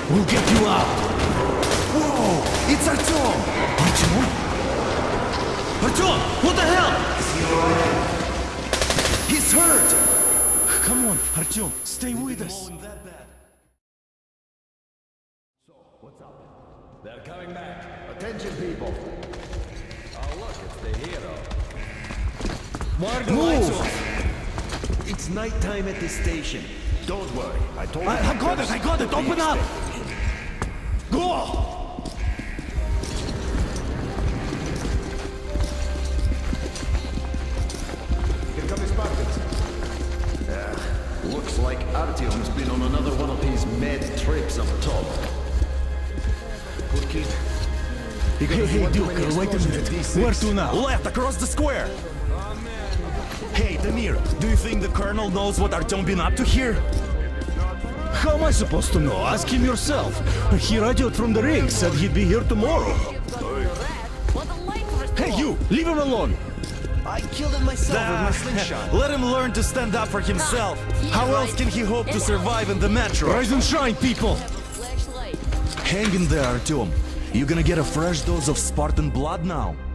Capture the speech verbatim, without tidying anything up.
We'll get you out. Whoa! It's Artyom! Artyom? Artyom! What the hell? He's hurt! Come on, Artyom, stay with us. So, what's up? They're coming back. Attention, people. Oh, look, it's the hero. Why are the lights Move! off? It's nighttime at the station. Don't worry, I told you. I, I got it, I got it, open up! Go! Looks like Artyom's been on another one of his mad trips up top. Good kid. Hey, hey, Duke, uh, wait a minute. Where to now? Left, across the square! Hey, Damir, do you think the Colonel knows what Artyom been up to here? How am I supposed to know? Ask him yourself. He radioed from the ring, said he'd be here tomorrow. Hey, you! Leave him alone! I killed him myself with my Ah, slingshot. let him learn to stand up for himself. How else can he hope to survive in the metro? Rise and shine, people! Hang in there, Artyom. You gonna get a fresh dose of Spartan blood now?